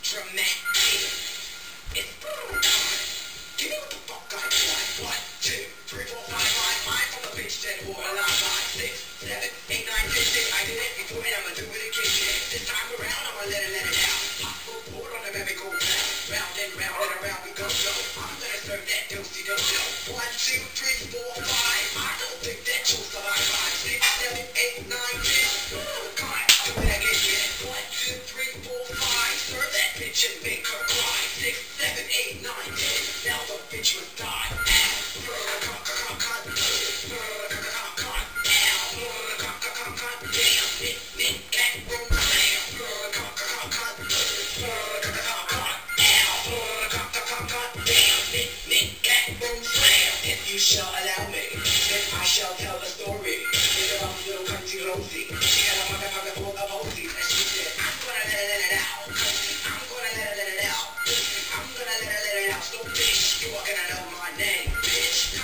Dramatic. It's give me what the fuck I want. 1, 2, 3, 4, 5 from the bitch that whore alive. 5, 6, 7, 8, 9, 10. I did it before and I'ma do it again. This time around I'ma let it out. Hot foot board on the baby go round and around we go. I'm gonna serve that dosey do-do. 1, 2, 3, 4, 5. I don't think that you'll survive. 5, 6, 7, 8, 9, 10. Come on, do it again. 1, 2, 3, 4, 5. Serve that bitch and make her cry. 6, 7, 8, 9, 10. Now the bitch must die. If you shall allow me, then I shall tell the story. It's about little country Rosie. She got a motherfucker full of Osie. And she said, I'm gonna let it out. I'm gonna let it out. I'm gonna let it out. So bitch, you are gonna know my name, bitch.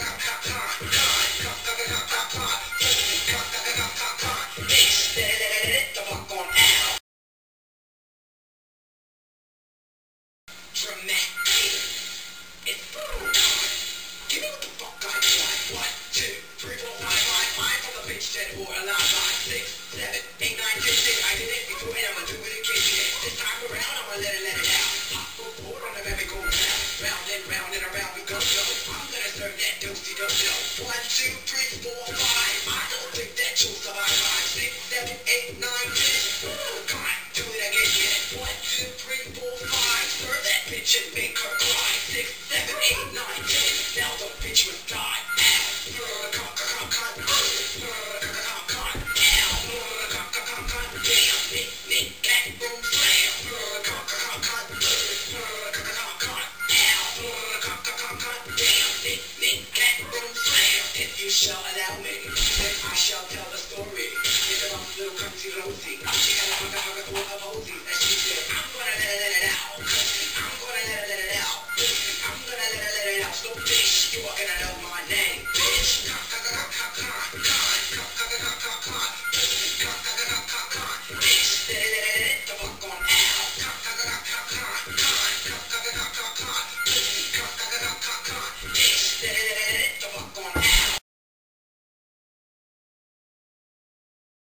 Bitch, let it the fuck on out. Dramatic. It's give me what the fuck I want. 1, 2, 3, 4, 5 from the bitch that whore alive. 5, 6, 7, 8, 9, 10. I did it before and I'ma do it again. This time around I'ma let it out. Hot foot board on the baby go round and around we go. I'm gonna serve that dosey do-do. 1, 2, 3, 4, 5. I don't think that you'll survive. 5, 6, 7, 8, 9, 10. Come on, do it again. 1, 2, 3, 4, 5. Serve that bitch and make